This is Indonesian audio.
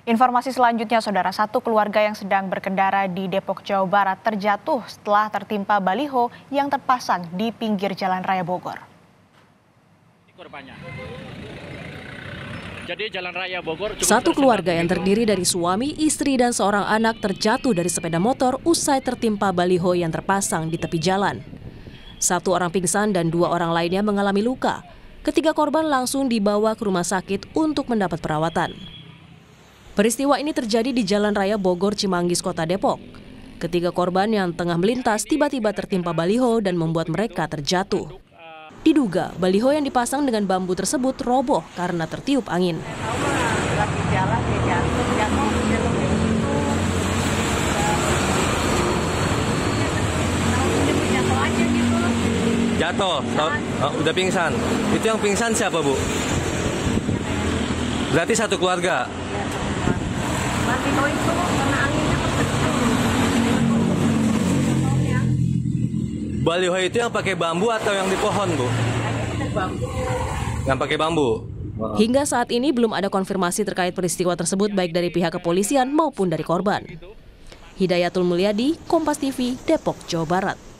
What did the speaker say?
Informasi selanjutnya, saudara, satu keluarga yang sedang berkendara di Depok, Jawa Barat terjatuh setelah tertimpa baliho yang terpasang di pinggir Jalan Raya Bogor. Satu keluarga yang terdiri dari suami, istri, dan seorang anak terjatuh dari sepeda motor usai tertimpa baliho yang terpasang di tepi jalan. Satu orang pingsan dan dua orang lainnya mengalami luka. Ketiga korban langsung dibawa ke rumah sakit untuk mendapat perawatan. Peristiwa ini terjadi di Jalan Raya Bogor Cimanggis, Kota Depok. Ketiga korban yang tengah melintas tiba-tiba tertimpa baliho dan membuat mereka terjatuh. Diduga baliho yang dipasang dengan bambu tersebut roboh karena tertiup angin. Jatuh, udah pingsan. Itu yang pingsan siapa, Bu? Berarti satu keluarga. Baliho itu yang pakai bambu atau yang di pohon, Bu? Yang pakai bambu. Hingga saat ini belum ada konfirmasi terkait peristiwa tersebut baik dari pihak kepolisian maupun dari korban. Hidayatul Mulyadi, Kompas TV, Depok, Jawa Barat.